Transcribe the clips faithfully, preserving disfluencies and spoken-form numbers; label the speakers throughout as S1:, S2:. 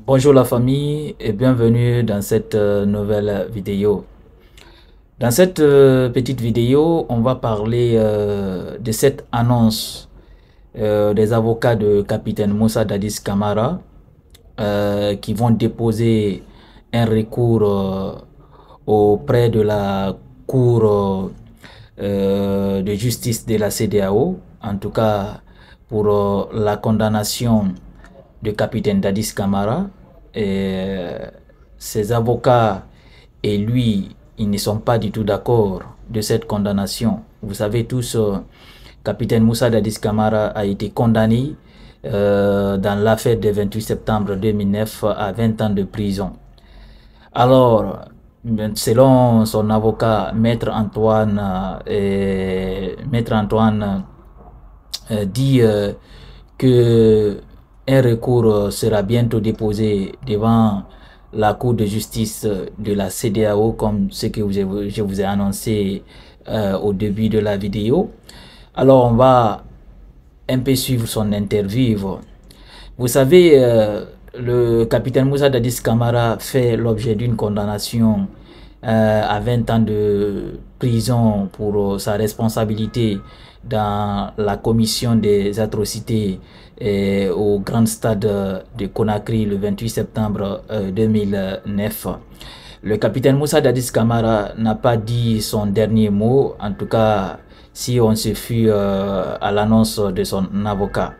S1: Bonjour la famille et bienvenue dans cette euh, nouvelle vidéo. Dans cette euh, petite vidéo, on va parler euh, de cette annonce euh, des avocats de capitaine Moussa Dadis Camara euh, qui vont déposer un recours euh, auprès de la Cour euh, de justice de la C D A O, en tout cas pour euh, la condamnation de capitaine Dadis Camara. Et ses avocats et lui, ils ne sont pas du tout d'accord de cette condamnation. Vous savez tous, euh, capitaine Moussa Dadis Camara a été condamné euh, dans l'affaire du vingt-huit septembre deux mille neuf à vingt ans de prison. Alors, selon son avocat, Maître Antoine, euh, Maître Antoine euh, dit euh, que un recours sera bientôt déposé devant la Cour de justice de la C D A O, comme ce que je vous ai annoncé euh, au début de la vidéo. Alors, on va un peu suivre son interview. Vous savez, euh, le capitaine Moussa Dadis Camara fait l'objet d'une condamnation euh, à vingt ans de prison pour sa responsabilité dans la commission des atrocités euh, au grand stade de Conakry le vingt-huit septembre euh, deux mille neuf. Le capitaine Moussa Dadis Camara n'a pas dit son dernier mot, en tout cas si on se fie euh, à l'annonce de son avocat.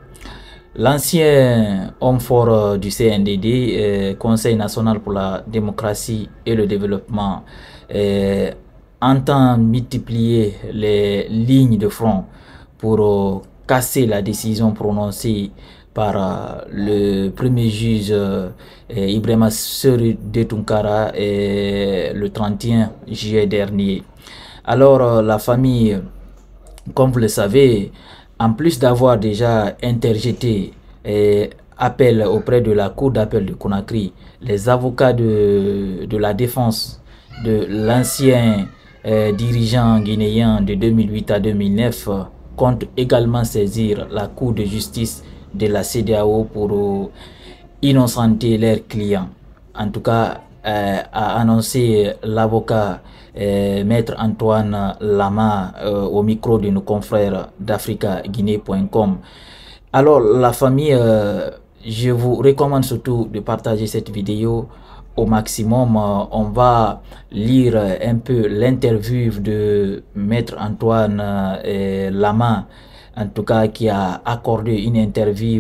S1: L'ancien homme fort du C N D D, euh, Conseil national pour la démocratie et le développement, euh, entend multiplier les lignes de front pour euh, casser la décision prononcée par euh, le premier juge euh, Ibrahima Seri de Tunkara euh, le trente et un juillet dernier. Alors euh, la famille, comme vous le savez, en plus d'avoir déjà interjeté eh, appel auprès de la Cour d'appel de Conakry, les avocats de, de la défense de l'ancien eh, dirigeant guinéen de deux mille huit à deux mille neuf comptent également saisir la Cour de justice de la C D A O pour euh, innocenter leurs clients. En tout cas, euh, a annoncé l'avocat euh, Maître Antoine Lama euh, au micro de nos confrères d'Africa Guinée point com. Alors la famille, euh, je vous recommande surtout de partager cette vidéo au maximum. Euh, on va lire un peu l'interview de Maître Antoine euh, Lama, en tout cas qui a accordé une interview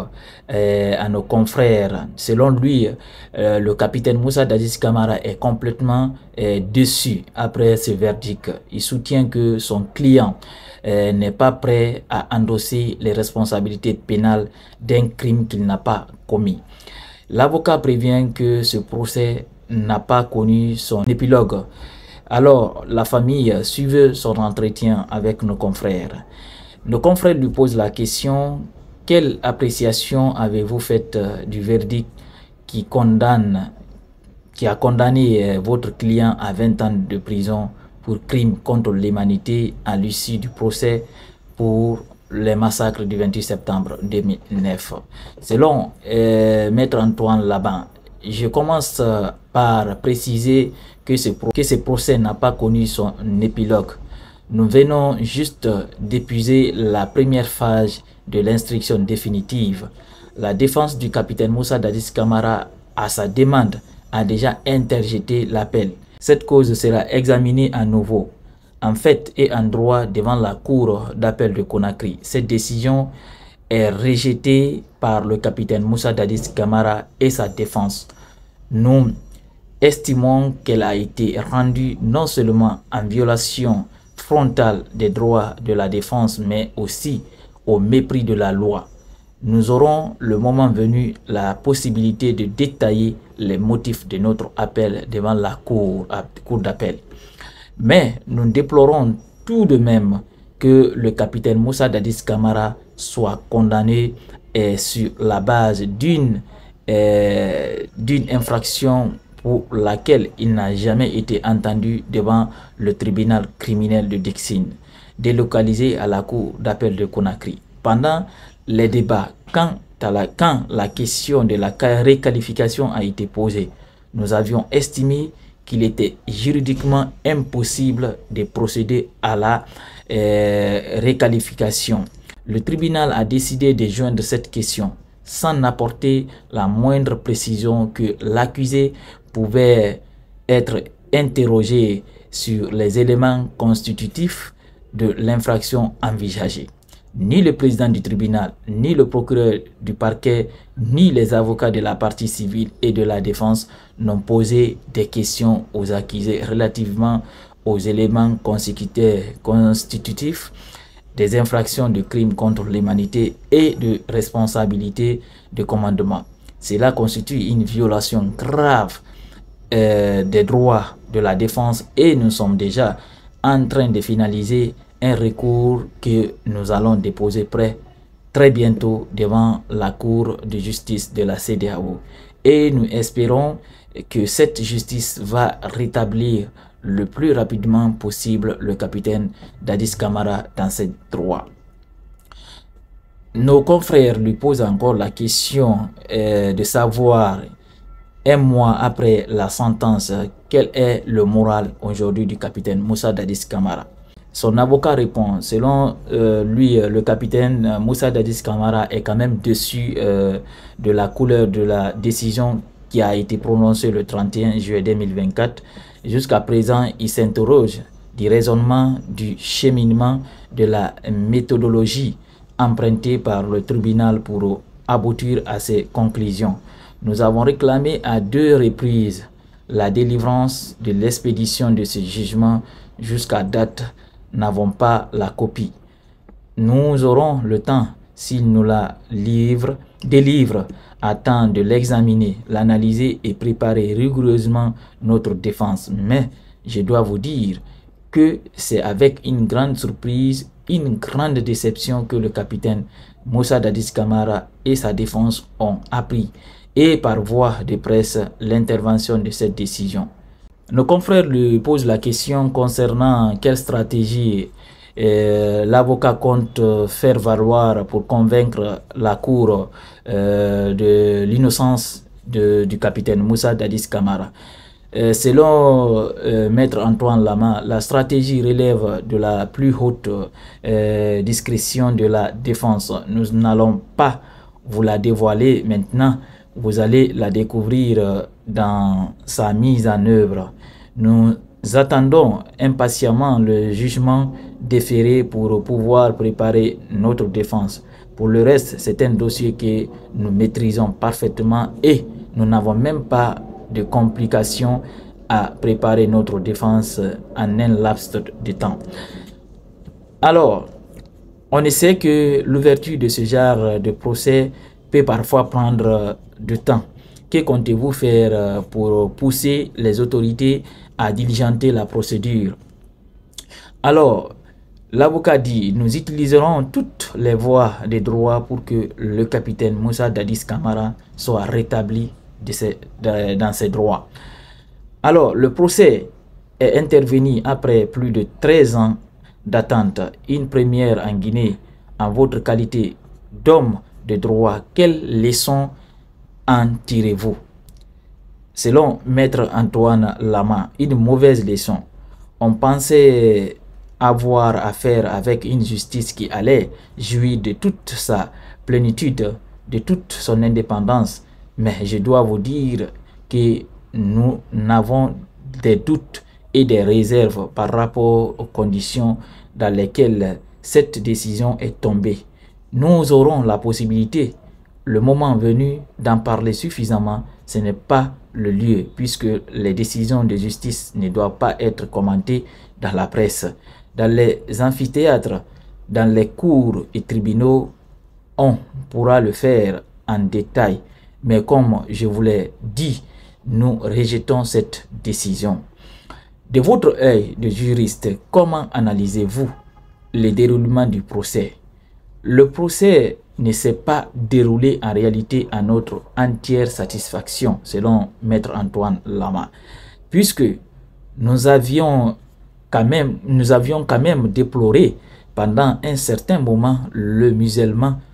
S1: euh, à nos confrères. Selon lui, euh, le capitaine Moussa Dadis Camara est complètement euh, déçu après ce verdict. Il soutient que son client euh, n'est pas prêt à endosser les responsabilités pénales d'un crime qu'il n'a pas commis. L'avocat prévient que ce procès n'a pas connu son épilogue. Alors, la famille suit son entretien avec nos confrères. Nos confrères lui posent la question: quelle appréciation avez-vous faite du verdict qui condamne, qui a condamné votre client à vingt ans de prison pour crime contre l'humanité à l'issue du procès pour les massacres du vingt-huit septembre deux mille neuf? Selon euh, Maître Antoine Laban, je commence par préciser que ce, que ce procès n'a pas connu son épilogue. Nous venons juste d'épuiser la première phase de l'instruction définitive. La défense du capitaine Moussa Dadis Camara, à sa demande, a déjà interjeté l'appel. Cette cause sera examinée à nouveau, en fait et en droit, devant la Cour d'appel de Conakry. Cette décision est rejetée par le capitaine Moussa Dadis Camara et sa défense. Nous estimons qu'elle a été rendue non seulement en violation frontale des droits de la défense, mais aussi au mépris de la loi. Nous aurons, le moment venu, la possibilité de détailler les motifs de notre appel devant la cour, cour d'appel. Mais nous déplorons tout de même que le capitaine Moussa Dadis Camara soit condamné eh, sur la base d'une eh, d'une infraction pour laquelle il n'a jamais été entendu devant le tribunal criminel de Dixine, délocalisé à la cour d'appel de Conakry. Pendant les débats, quand la, quand la question de la réqualification a été posée, nous avions estimé qu'il était juridiquement impossible de procéder à la euh, réqualification. Le tribunal a décidé de joindre cette question sans apporter la moindre précision que l'accusé pouvait être interrogé sur les éléments constitutifs de l'infraction envisagée. Ni le président du tribunal, ni le procureur du parquet, ni les avocats de la partie civile et de la défense n'ont posé des questions aux accusés relativement aux éléments constitutifs des infractions de crimes contre l'humanité et de responsabilité de commandement. Cela constitue une violation grave euh, des droits de la défense et nous sommes déjà en train de finaliser un recours que nous allons déposer près, très bientôt devant la Cour de justice de la C E D E A O. Et nous espérons que cette justice va rétablir le plus rapidement possible le capitaine Dadis Camara dans ses droits. Nos confrères lui posent encore la question euh, de savoir, un mois après la sentence, quel est le moral aujourd'hui du capitaine Moussa Dadis Camara. Son avocat répond, selon euh, lui, le capitaine Moussa Dadis Camara est quand même déçu euh, de la couleur de la décision qui a été prononcée le trente et un juillet deux mille vingt-quatre. Jusqu'à présent, il s'interroge du raisonnement, du cheminement, de la méthodologie empruntée par le tribunal pour aboutir à ses conclusions. Nous avons réclamé à deux reprises la délivrance de l'expédition de ce jugement. Jusqu'à date, n'avons pas la copie. Nous aurons le temps, s'il nous la livre, délivre, à temps de l'examiner, l'analyser et préparer rigoureusement notre défense. Mais je dois vous dire que c'est avec une grande surprise, une grande déception que le capitaine Moussa Dadis Camara et sa défense ont appris, et par voie de presse, l'intervention de cette décision. Nos confrères lui posent la question concernant quelle stratégie euh, l'avocat compte faire valoir pour convaincre la Cour euh, de l'innocence du capitaine Moussa Dadis Camara. Euh, selon euh, Maître Antoine Lama, la stratégie relève de la plus haute euh, discrétion de la défense. Nous n'allons pas vous la dévoiler maintenant. Vous allez la découvrir dans sa mise en œuvre. Nous attendons impatiemment le jugement déféré pour pouvoir préparer notre défense. Pour le reste, c'est un dossier que nous maîtrisons parfaitement et nous n'avons même pas de complications à préparer notre défense en un laps de temps. Alors, on sait que l'ouverture de ce genre de procès peut parfois prendre du temps. Que comptez-vous faire pour pousser les autorités à diligenter la procédure? Alors, l'avocat dit, nous utiliserons toutes les voies de droit pour que le capitaine Moussa Dadis Camara soit rétabli de ses, de, dans ses droits. Alors, le procès est intervenu après plus de treize ans d'attente, une première en Guinée. En votre qualité d'homme de droit, quelles leçons en tirez-vous? Selon Maître Antoine Lama, une mauvaise leçon. On pensait avoir affaire avec une justice qui allait jouir de toute sa plénitude, de toute son indépendance. Mais je dois vous dire que nous n'avons des doutes et des réserves par rapport aux conditions dans lesquelles cette décision est tombée. Nous aurons la possibilité, le moment venu, d'en parler suffisamment. Ce n'est pas le lieu, puisque les décisions de justice ne doivent pas être commentées dans la presse. Dans les amphithéâtres, dans les cours et tribunaux, on pourra le faire en détail. Mais comme je vous l'ai dit, nous rejetons cette décision. De votre œil de juriste, comment analysez-vous le déroulement du procès? Le procès ne s'est pas déroulé en réalité à notre entière satisfaction, selon Maître Antoine Lama, puisque nous avions quand même, nous avions quand même déploré pendant un certain moment le musellement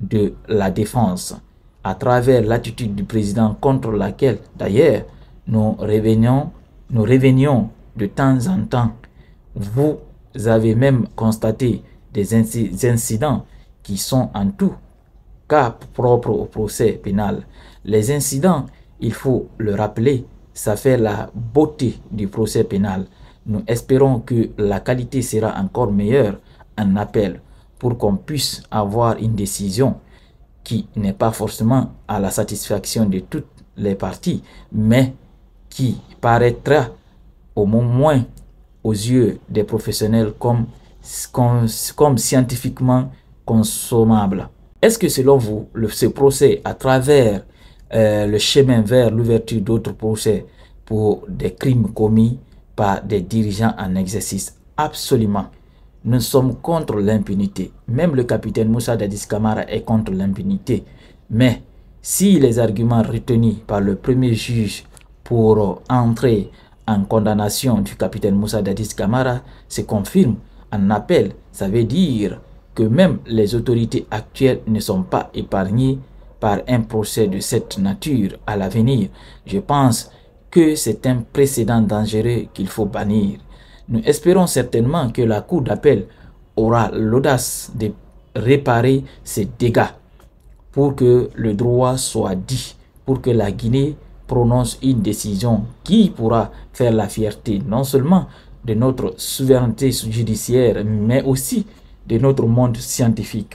S1: de la défense, à travers l'attitude du président contre laquelle, d'ailleurs, nous revenions, nous revenions de temps en temps. Vous avez même constaté des incidents qui sont en tout cas propres au procès pénal. Les incidents, il faut le rappeler, ça fait la beauté du procès pénal. Nous espérons que la qualité sera encore meilleure en appel pour qu'on puisse avoir une décision qui n'est pas forcément à la satisfaction de toutes les parties, mais qui paraîtra au moins aux yeux des professionnels comme, comme, comme scientifiquement consommable. Est-ce que selon vous, le, ce procès à travers euh, le chemin vers l'ouverture d'autres procès pour des crimes commis par des dirigeants en exercice? Absolument. Nous sommes contre l'impunité. Même le capitaine Moussa Dadis Camara est contre l'impunité. Mais si les arguments retenus par le premier juge pour entrer en condamnation du capitaine Moussa Dadis Camara se confirment en appel, ça veut dire que même les autorités actuelles ne sont pas épargnées par un procès de cette nature à l'avenir. Je pense que c'est un précédent dangereux qu'il faut bannir. Nous espérons certainement que la Cour d'appel aura l'audace de réparer ces dégâts pour que le droit soit dit, pour que la Guinée prononce une décision qui pourra faire la fierté non seulement de notre souveraineté judiciaire, mais aussi de notre monde scientifique.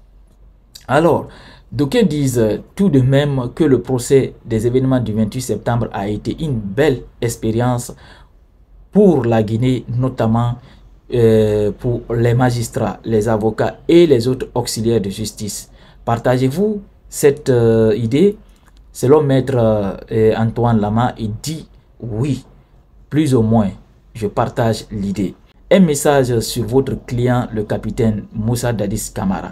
S1: Alors, d'aucuns disent tout de même que le procès des événements du vingt-huit septembre a été une belle expérience pour la Guinée, notamment euh, pour les magistrats, les avocats et les autres auxiliaires de justice. Partagez-vous cette euh, idée? Selon Maître euh, Antoine Lama, il dit oui, plus ou moins, je partage l'idée. Un message sur votre client, le capitaine Moussa Dadis Camara.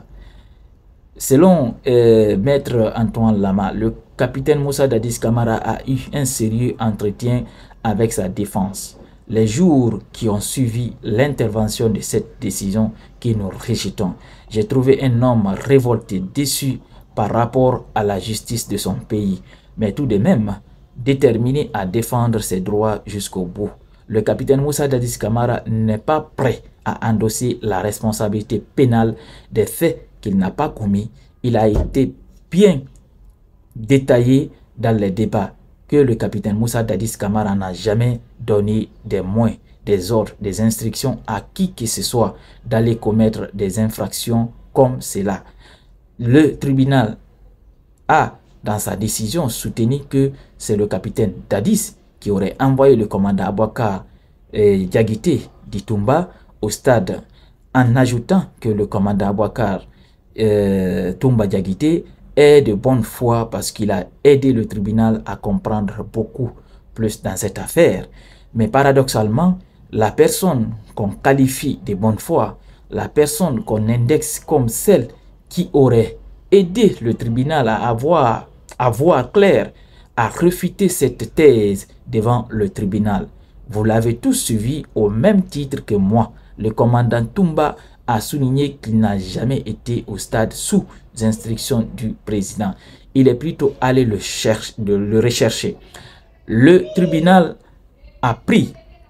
S1: Selon euh, Maître Antoine Lama, le capitaine Moussa Dadis Camara a eu un sérieux entretien avec sa défense. Les jours qui ont suivi l'intervention de cette décision que nous rejetons, j'ai trouvé un homme révolté, déçu par rapport à la justice de son pays, mais tout de même déterminé à défendre ses droits jusqu'au bout. Le capitaine Moussa Dadis Camara n'est pas prêt à endosser la responsabilité pénale des faits qu'il n'a pas commis. Il a été bien détaillé dans les débats que le capitaine Moussa Dadis Camara n'a jamais donné des moyens, des ordres, des instructions à qui que ce soit d'aller commettre des infractions comme cela. Le tribunal a, dans sa décision, soutenu que c'est le capitaine Dadis qui aurait envoyé le commandant Abouakar eh, Diaguité d'Itumba au stade, en ajoutant que le commandant Abouakar eh, Toumba Diaguité est de bonne foi parce qu'il a aidé le tribunal à comprendre beaucoup plus dans cette affaire. Mais paradoxalement, la personne qu'on qualifie de bonne foi, la personne qu'on indexe comme celle qui aurait aidé le tribunal à avoir, à voir clair, à réfuter cette thèse devant le tribunal. Vous l'avez tous suivi au même titre que moi. Le commandant Toumba a souligné qu'il n'a jamais été au stade sous instruction du président. Il est plutôt allé le, chercher, de le rechercher. Le tribunal a pris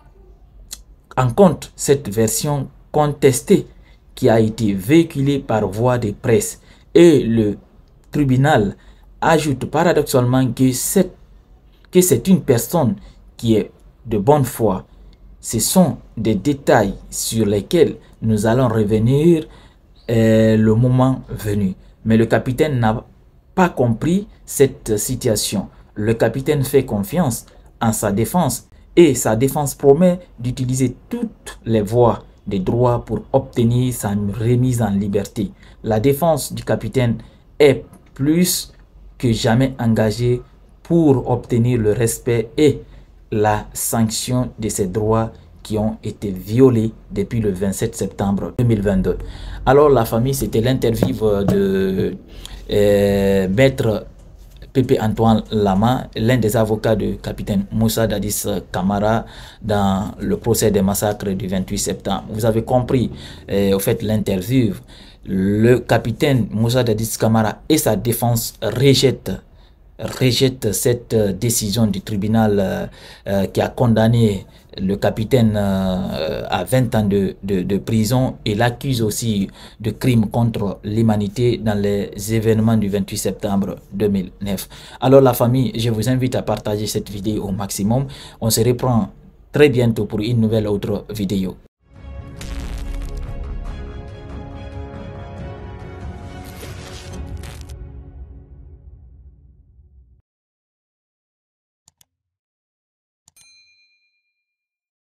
S1: en compte cette version contestée qui a été véhiculée par voie de presse. Et le tribunal ajoute paradoxalement que c'est que c'est une personne qui est de bonne foi. Ce sont des détails sur lesquels nous allons revenir euh, le moment venu. Mais le capitaine n'a pas compris cette situation. Le capitaine fait confiance en sa défense et sa défense promet d'utiliser toutes les voies de droit pour obtenir sa remise en liberté. La défense du capitaine est plus que jamais engagée pour obtenir le respect et la sanction de ces droits qui ont été violés depuis le vingt-sept septembre deux mille vingt-deux. Alors la famille, c'était l'interview de euh, Maître Pépé Antoine Lama, l'un des avocats du capitaine Moussa Dadis Camara dans le procès des massacres du vingt-huit septembre. Vous avez compris, euh, au fait, l'interview. Le capitaine Moussa Dadis Camara et sa défense rejettent rejette cette décision du tribunal euh, euh, qui a condamné le capitaine euh, à vingt ans de, de, de prison et l'accuse aussi de crimes contre l'humanité dans les événements du vingt-huit septembre deux mille neuf. Alors la famille, je vous invite à partager cette vidéo au maximum. On se reprend très bientôt pour une nouvelle autre vidéo.